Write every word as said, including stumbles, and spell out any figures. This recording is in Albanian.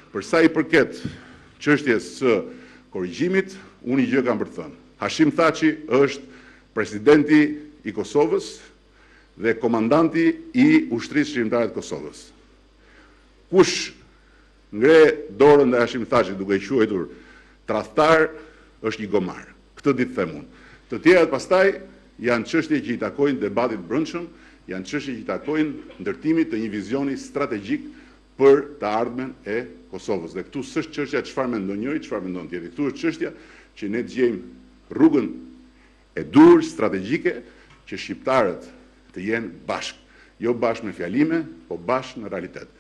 Për sa i përket çështjes së korrigjimit, unë një gjë kam për të thënë. Hashim Thaçi është presidenti i Kosovës dhe komandanti i ushtrisë shqiptare të Kosovës. Kush ngre dorën ndaj Hashim Thaçit duke i quajtur tradhtar është një gomar. Këtë ditë them unë. Të tjerat pastaj janë çështje që i takojnë debatit brendshëm, janë çështje që i takojnë ndërtimit të një vizioni strategjik për të ardhmen e Kosovës. Dhe këtu s'është çështja çfarë mendon njëri, çfarë mendon tjetri. Këtu është çështja që ne gjejmë rrugën e dur strategjike që shqiptarët të jenë bashkë, jo bashkë me fjalime, po bashkë në realitet.